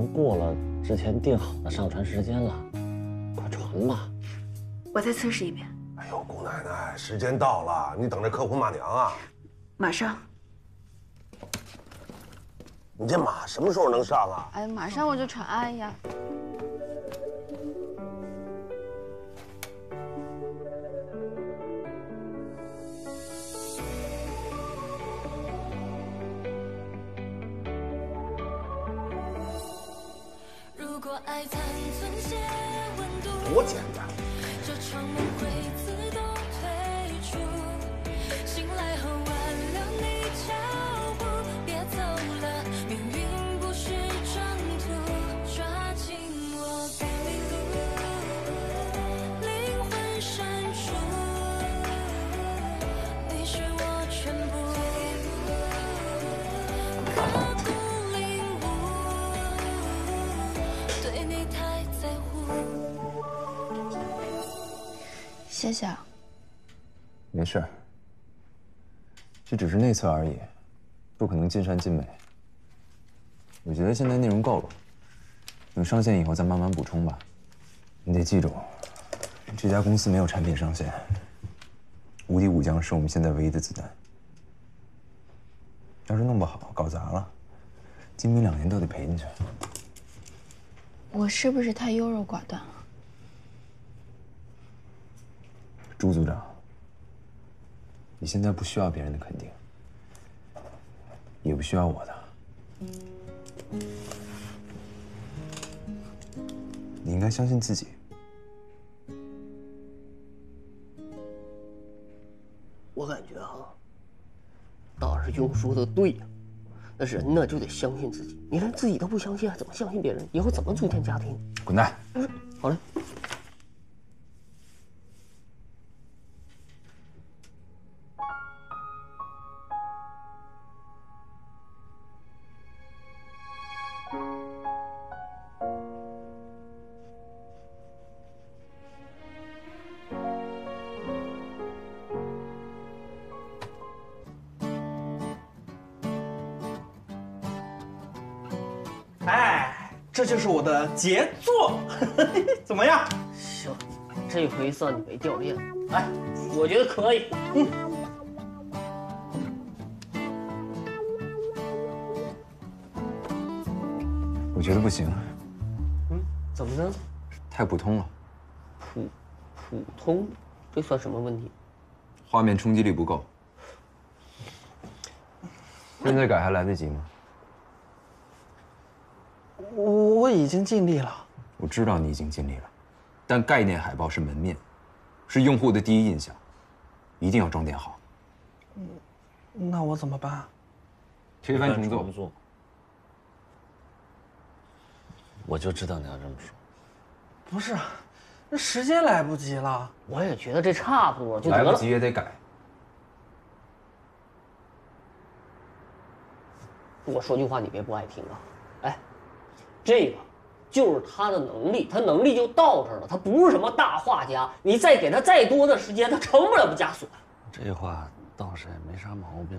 像过了之前定好的上传时间了，快传吧。 我再测试一遍。 哎呦，姑奶奶，时间到了，你等着客户骂娘啊！ 马上。 你这马什么时候能上啊？ 哎，马上我就传。哎呀， 多简单！ 谢谢啊。 没事儿，这只是内测而已，不可能尽善尽美。我觉得现在内容够了，等上线以后再慢慢补充吧。你得记住，这家公司没有产品上线，无敌武将是我们现在唯一的子弹。要是弄不好，搞砸了，今明2年都得赔进去。 我是不是太优柔寡断了？ 朱组长，你现在不需要别人的肯定，也不需要我的。你应该相信自己。 我感觉啊，大师兄说的对呀，那人呢就得相信自己。你连自己都不相信，还怎么相信别人？以后怎么组建家庭？ 滚蛋！ 好嘞。 哎，这就是我的杰作，怎么样？ 行，这回算你没掉链子。哎，我觉得可以。 我觉得不行。 怎么呢？ 太普通了。 普通，这算什么问题？ 画面冲击力不够。现在改还来得及吗？ 我已经尽力了。 我知道你已经尽力了，但概念海报是门面，是用户的第一印象，一定要装点好。 那我怎么办？ 推翻重做。 我就知道你要这么说。 不是，这时间来不及了。 我也觉得这差不多就得了。 来不及也得改。 我说句话你别不爱听啊。哎，这个就是他的能力，他能力就到这儿了，他不是什么大画家，你再给他再多的时间，他成不了毕加索。 这话倒是也没啥毛病。